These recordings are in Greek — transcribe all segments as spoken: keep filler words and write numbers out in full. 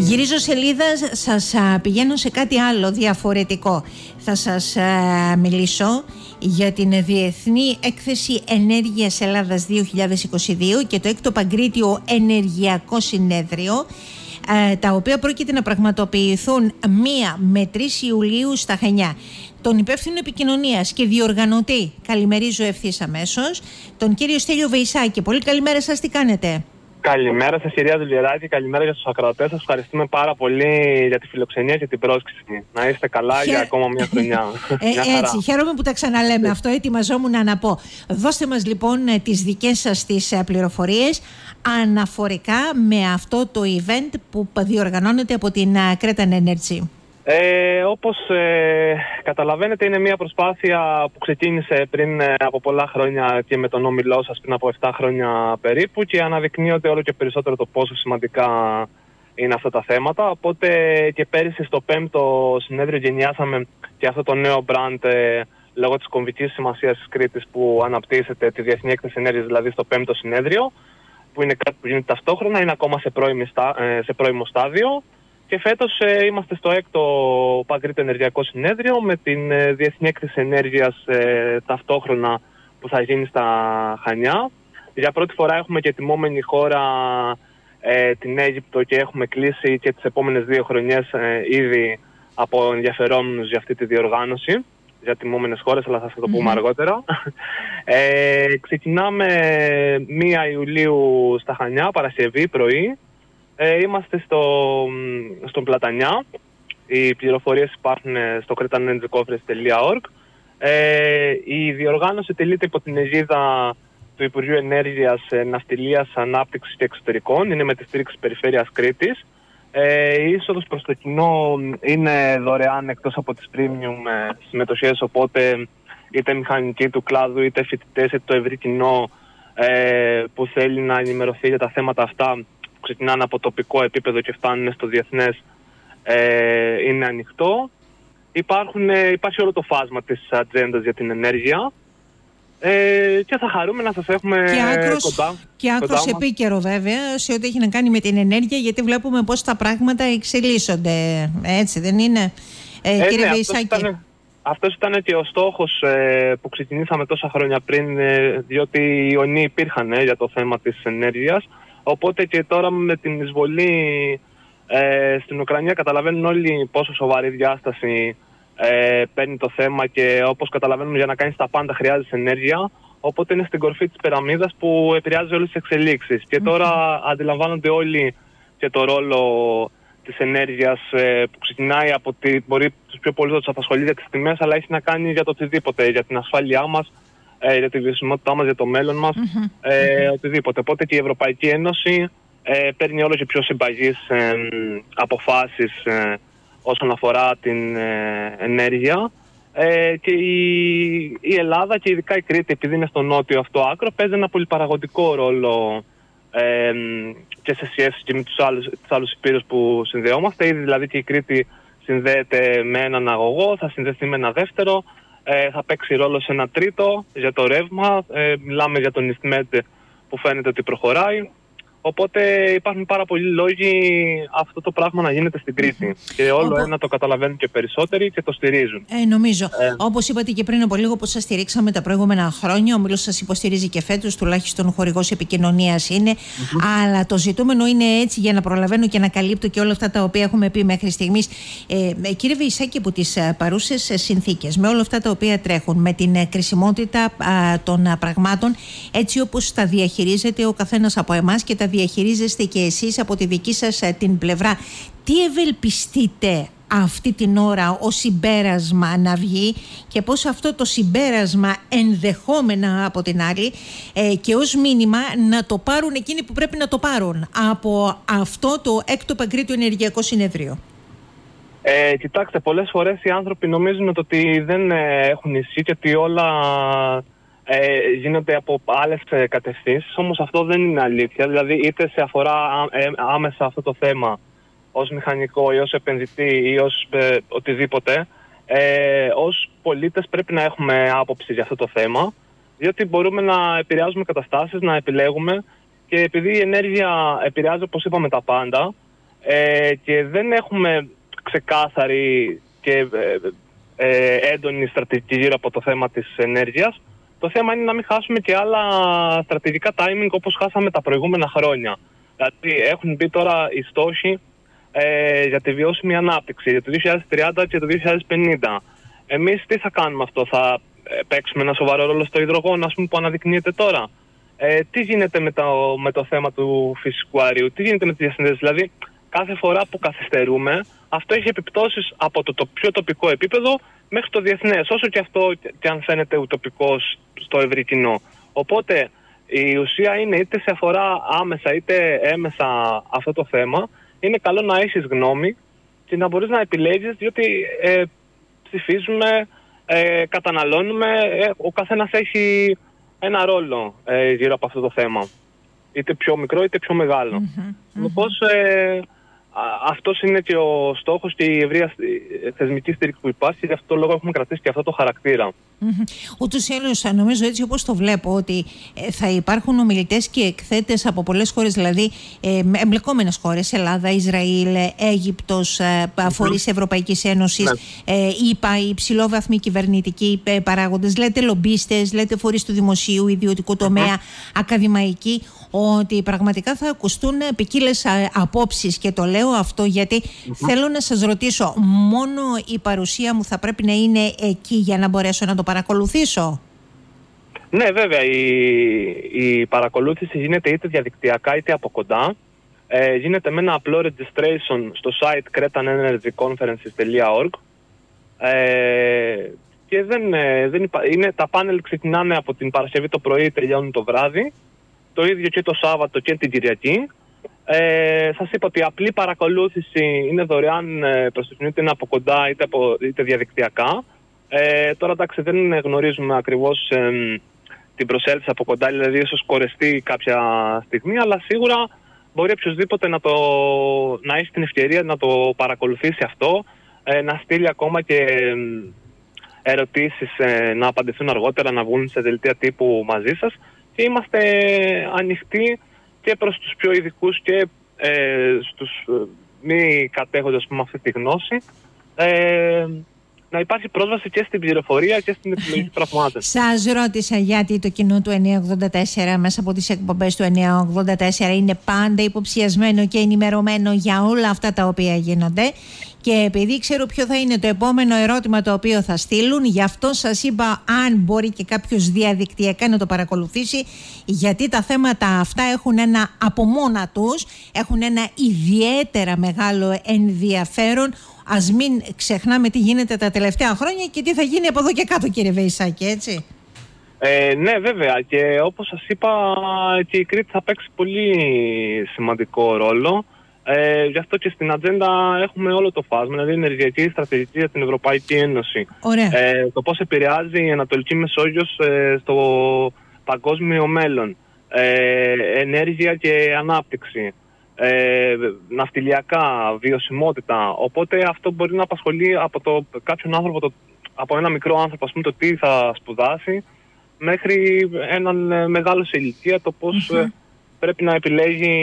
Γυρίζω σελίδα, σας α, πηγαίνω σε κάτι άλλο διαφορετικό. Θα σας α, μιλήσω για την Διεθνή Έκθεση Ενέργειας Ελλάδας δύο χιλιάδες είκοσι δύο και το έκτο Παγκρίτιο Ενεργειακό Συνέδριο, α, τα οποία πρόκειται να πραγματοποιηθούν μία με τρεις Ιουλίου στα Χανιά. Τον υπεύθυνο επικοινωνίας και διοργανωτή καλημερίζω ευθύς αμέσως, τον κύριο Στέλιο Βεϊσάκη. Πολύ καλημέρα σας, τι κάνετε? Καλημέρα σας κυρία Δουλιεράκη, καλημέρα για τους ακροατές σας. Ευχαριστούμε πάρα πολύ για τη φιλοξενία και την πρόσκληση. Να είστε καλά Χε... για ακόμα μια χρονιά. Ε, μια χαρά. Έτσι, χαίρομαι που τα ξαναλέμε. Αυτό ετοιμαζόμουν να πω. Δώστε μας λοιπόν τις δικές σας τις πληροφορίες αναφορικά με αυτό το event που διοργανώνεται από την Cretan Energy. Ε, όπως ε, καταλαβαίνετε, είναι μια προσπάθεια που ξεκίνησε πριν ε, από πολλά χρόνια και με τον όμιλό σας πριν από επτά χρόνια περίπου, και αναδεικνύονται όλο και περισσότερο το πόσο σημαντικά είναι αυτά τα θέματα. Οπότε και πέρυσι στο πέμπτο συνέδριο γενιάσαμε και αυτό το νέο brand ε, λόγω της κομβικής σημασίας της Κρήτης που αναπτύσσεται, τη Διεθνή Έκθεση Ενέργειας δηλαδή, στο πέμπτο συνέδριο, που είναι κάτι που γίνεται ταυτόχρονα, είναι ακόμα σε πρώιμο, ε, σε πρώιμο στάδιο. Και φέτος ε, είμαστε στο έκτο Παγκρίτιο Ενεργειακό Συνέδριο με την ε, Διεθνή Έκθεση Ενέργειας ε, ταυτόχρονα που θα γίνει στα Χανιά. Για πρώτη φορά έχουμε και τιμόμενη χώρα ε, την Αίγυπτο και έχουμε κλείσει και τις επόμενες δύο χρονιές ε, ήδη από ενδιαφερόμενους για αυτή τη διοργάνωση, για τιμόμενες χώρες, αλλά θα σας το πούμε mm-hmm. αργότερα. Ε, ξεκινάμε πρώτη Ιουλίου στα Χανιά, Παρασκευή πρωί. Ε, είμαστε στο, στον Πλατανιά. Οι πληροφορίες υπάρχουν στο cretan energy conference τελεία org. Ε, η διοργάνωση τελείται υπό την αιγίδα του Υπουργείου Ενέργειας, Ναυτιλίας, Ανάπτυξης και Εξωτερικών. Είναι με τη στήριξη της Περιφέρειας Κρήτης. Ε, η είσοδος προς το κοινό είναι δωρεάν εκτός από τις premium συμμετοχές, οπότε είτε μηχανικοί του κλάδου, είτε φοιτητές, είτε το ευρύ κοινό ε, που θέλει να ενημερωθεί για τα θέματα αυτά, ξεκινάνε από τοπικό επίπεδο και φτάνουν στο διεθνές, ε, είναι ανοιχτό. Υπάρχουν, ε, υπάρχει όλο το φάσμα της ατζέντας για την ενέργεια ε, και θα χαρούμε να σας έχουμε και άκρος, κοντά. Και άκρος επίκαιρο βέβαια σε ό,τι έχει να κάνει με την ενέργεια, γιατί βλέπουμε πώς τα πράγματα εξελίσσονται, έτσι δεν είναι, ε, ε, κύριε ναι, Βεϊσάκη? Αυτός ήταν, αυτός ήταν και ο στόχος ε, που ξεκινήσαμε τόσα χρόνια πριν, ε, διότι οι ιονοί υπήρχαν ε, για το θέμα της ενέργειας. Οπότε και τώρα με την εισβολή ε, στην Ουκρανία καταλαβαίνουν όλοι πόσο σοβαρή διάσταση ε, παίρνει το θέμα, και όπως καταλαβαίνουμε, για να κάνεις τα πάντα χρειάζεσαι ενέργεια. Οπότε είναι στην κορφή της πυραμίδας που επηρεάζει όλες τις εξελίξεις. Και τώρα αντιλαμβάνονται όλοι και το ρόλο της ενέργειας ε, που ξεκινάει από τη, μπορεί τους πιο πολλούς να τους απασχολεί για τις τιμές, αλλά έχει να κάνει για το οτιδήποτε, για την ασφάλειά μας, Ε, για τη βιωσιμότητά μας, για το μέλλον μας, mm-hmm. ε, οτιδήποτε. Οπότε και η Ευρωπαϊκή Ένωση ε, παίρνει όλο και πιο συμπαγείς ε, αποφάσεις ε, όσον αφορά την ε, ενέργεια, ε, και η, η Ελλάδα και ειδικά η Κρήτη, επειδή είναι στο νότιο αυτό άκρο, παίζει ένα πολυπαραγωγικό ρόλο ε, και σε σχέση και με τους άλλους, τους άλλους υπήρους που συνδεόμαστε. Ήδη δηλαδή και η Κρήτη συνδέεται με έναν αγωγό, θα συνδεθεί με ένα δεύτερο. Ε, θα παίξει ρόλο σε ένα τρίτο για το ρεύμα. Ε, μιλάμε για τον Ιστμέτ που φαίνεται ότι προχωράει. Οπότε υπάρχουν πάρα πολλοί λόγοι αυτό το πράγμα να γίνεται στην Κρήτη. Mm-hmm. Και όλο Οπό... ένα το καταλαβαίνουν και περισσότεροι και το στηρίζουν. Ε, νομίζω. Ε... Όπως είπατε και πριν από λίγο, που σας στηρίξαμε τα προηγούμενα χρόνια, ο Μήλος σας υποστηρίζει και φέτος, τουλάχιστον χορηγός επικοινωνίας είναι. Mm-hmm. Αλλά το ζητούμενο είναι, έτσι, για να προλαβαίνω και να καλύπτω και όλα αυτά τα οποία έχουμε πει μέχρι στιγμής. Ε, κύριε Βεϊσάκη, από τις παρούσες συνθήκες, με όλα αυτά τα οποία τρέχουν, με την κρισιμότητα α, των πραγμάτων, έτσι όπως τα διαχειρίζεται ο καθένας από εμάς και τα διαχειρίζεστε και εσείς από τη δική σας την πλευρά, τι ευελπιστείτε αυτή την ώρα ως συμπέρασμα να βγει, και πώς αυτό το συμπέρασμα ενδεχόμενα από την άλλη ε, και ως μήνυμα να το πάρουν εκείνοι που πρέπει να το πάρουν από αυτό το έκτο Παγκρίτιο Ενεργειακό Συνέδριο? Ε, κοιτάξτε, πολλές φορές οι άνθρωποι νομίζουν ότι δεν ε, έχουν ισχύ και ότι όλα Ε, γίνονται από άλλες ε, κατευθύνσεις, όμως αυτό δεν είναι αλήθεια. Δηλαδή, είτε σε αφορά ά, ε, άμεσα αυτό το θέμα ως μηχανικό ή ως επενδυτή ή ως ε, οτιδήποτε, ε, ως πολίτες πρέπει να έχουμε άποψη για αυτό το θέμα, διότι μπορούμε να επηρεάζουμε καταστάσεις, να επιλέγουμε, και επειδή η ενέργεια επηρεάζει, όπως είπαμε, τα πάντα, ε, και δεν έχουμε ξεκάθαρη και ε, ε, έντονη στρατηγική γύρω από το θέμα της ενέργειας. Το θέμα είναι να μην χάσουμε και άλλα στρατηγικά timing όπως χάσαμε τα προηγούμενα χρόνια. Δηλαδή έχουν μπει τώρα οι στόχοι ε, για τη βιώσιμη ανάπτυξη για το δύο χιλιάδες τριάντα και το δύο χιλιάδες πενήντα. Εμείς τι θα κάνουμε αυτό, θα παίξουμε ένα σοβαρό ρόλο στο υδρογόνο, ας πούμε, που αναδεικνύεται τώρα? Ε, τι γίνεται με το, με το θέμα του φυσικού αερίου, τι γίνεται με τις διασυνδέσεις? Δηλαδή, κάθε φορά που καθυστερούμε, αυτό έχει επιπτώσεις από το, το πιο τοπικό επίπεδο μέχρι το διεθνές, όσο και αυτό και αν φαίνεται ουτοπικό στο ευρύ κοινό. Οπότε, η ουσία είναι, είτε σε αφορά άμεσα είτε έμεσα αυτό το θέμα, είναι καλό να έχεις γνώμη και να μπορείς να επιλέγεις, διότι ε, ψηφίζουμε, ε, καταναλώνουμε, ε, ο καθένας έχει ένα ρόλο ε, γύρω από αυτό το θέμα. Είτε πιο μικρό είτε πιο μεγάλο. Mm-hmm, λοιπόν, ε, αυτός είναι και ο στόχος και η ευρεία θεσμική στήριξη που υπάρχει, και γι' αυτό το λόγο έχουμε κρατήσει και αυτό το χαρακτήρα. Mm-hmm. Ούτως ή άλλως, νομίζω έτσι όπως το βλέπω, ότι ε, θα υπάρχουν ομιλητές και εκθέτες από πολλές χώρες, δηλαδή ε, εμπλεκόμενες χώρες, Ελλάδα, Ισραήλ, Αίγυπτος, ε, φορείς mm-hmm. Ευρωπαϊκής Ένωσης, ναι. ε, ΙΠΑ, οι υψηλόβαθμοι κυβερνητικοί παράγοντες, λέτε λομπίστες, λέτε φορείς του δημοσίου, ιδιωτικού τομέα, mm-hmm. ακαδημαϊκοί, ότι πραγματικά θα ακουστούν ποικίλες απόψεις, και το λέω αυτό γιατί mm-hmm. θέλω να σας ρωτήσω, μόνο η παρουσία μου θα πρέπει να είναι εκεί για να μπορέσω να το παρακολουθήσω? Ναι, βέβαια, η, η παρακολούθηση γίνεται είτε διαδικτυακά είτε από κοντά. Ε, γίνεται με ένα απλό registration στο site cretan energy conferences dot org, ε, και δεν, δεν υπά... είναι, τα πάνελ ξεκινάνε από την Παρασκευή το πρωί, τελειώνουν το βράδυ. Το ίδιο και το Σάββατο και την Κυριακή. Ε, σας είπα ότι η απλή παρακολούθηση είναι δωρεάν προς το κοινό, είτε είναι από κοντά είτε, από, είτε διαδικτυακά. Ε, τώρα εντάξει, δεν γνωρίζουμε ακριβώς ε, την προσέλκυση από κοντά, δηλαδή ίσως κορεστεί κάποια στιγμή, αλλά σίγουρα μπορεί οποιοδήποτε να, το, να έχει την ευκαιρία να το παρακολουθήσει αυτό, ε, να στείλει ακόμα και ε, ερωτήσεις ε, να απαντηθούν αργότερα, να βγουν σε δελτία τύπου μαζί σας. Και είμαστε ανοιχτοί και προς τους πιο ειδικούς και ε, στους μη κατέχοντες με αυτή τη γνώση, ε, να υπάρχει πρόσβαση και στην πληροφορία και στην επιλογή πραγμάτων. Σας ρώτησα γιατί το κοινό του εννιακόσια ογδόντα τέσσερα μέσα από τις εκπομπές του εννιακόσια ογδόντα τέσσερα είναι πάντα υποψιασμένο και ενημερωμένο για όλα αυτά τα οποία γίνονται, και επειδή ξέρω ποιο θα είναι το επόμενο ερώτημα το οποίο θα στείλουν, γι' αυτό σας είπα αν μπορεί και κάποιος διαδικτυακά να το παρακολουθήσει, γιατί τα θέματα αυτά έχουν ένα από μόνα τους, έχουν ένα ιδιαίτερα μεγάλο ενδιαφέρον. Ας μην ξεχνάμε τι γίνεται τα τελευταία χρόνια και τι θα γίνει από εδώ και κάτω, κύριε Βεϊσάκη, έτσι. Ε, ναι, βέβαια, και όπως σας είπα, και η Κρήτη θα παίξει πολύ σημαντικό ρόλο. Ε, γι' αυτό και στην ατζέντα έχουμε όλο το φάσμα, δηλαδή ενεργειακή στρατηγική για την Ευρωπαϊκή Ένωση. Ε, το πώς επηρεάζει η Ανατολική Μεσόγειος ε, στο παγκόσμιο μέλλον. Ε, ενέργεια και ανάπτυξη. Ε, ναυτιλιακά, βιωσιμότητα. Οπότε αυτό μπορεί να απασχολεί από το, κάποιον άνθρωπο, το, από ένα μικρό άνθρωπο, ας πούμε, το τι θα σπουδάσει, μέχρι έναν μεγάλο σε ηλικία, το πώς mm-hmm. πρέπει να επιλέγει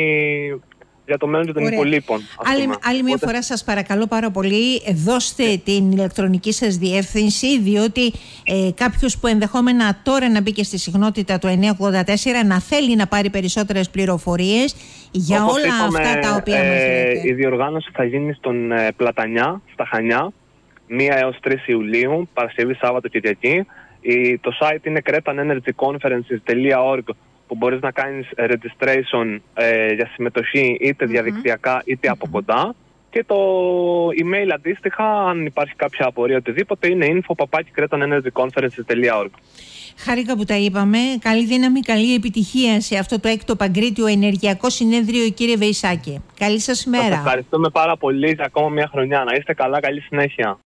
για το μέλλον των υπολείπων. Άλλη, άλλη μια φορά σας παρακαλώ πάρα πολύ, δώστε την ηλεκτρονική σας διεύθυνση, διότι ε, κάποιος που ενδεχόμενα τώρα να μπήκε στη συχνότητα του εννιακόσια ογδόντα τέσσερα να θέλει να πάρει περισσότερες πληροφορίες για όπως όλα είπαμε, αυτά τα οποία ε, μας λέτε. Η διοργάνωση θα γίνει στον ε, Πλατανιά, στα Χανιά, μία έως τρεις Ιουλίου, Παρασκευή, Σάββατο, Κυριακή. Η, το site είναι cretan energy conferences dot org, που μπορείς να κάνεις registration ε, για συμμετοχή είτε διαδικτυακά είτε mm-hmm. από κοντά. Και το email αντίστοιχα, αν υπάρχει κάποια απορία οτιδήποτε, είναι info παπάκι cretan energy conferences dot org. Χάρηκα που τα είπαμε. Καλή δύναμη, καλή επιτυχία σε αυτό το έκτο Παγκρίτιο Ενεργειακό Συνέδριο, κύριε Βεϊσάκη. Καλή σας μέρα. Σας ευχαριστούμε πάρα πολύ για ακόμα μια χρονιά. Να είστε καλά, καλή συνέχεια.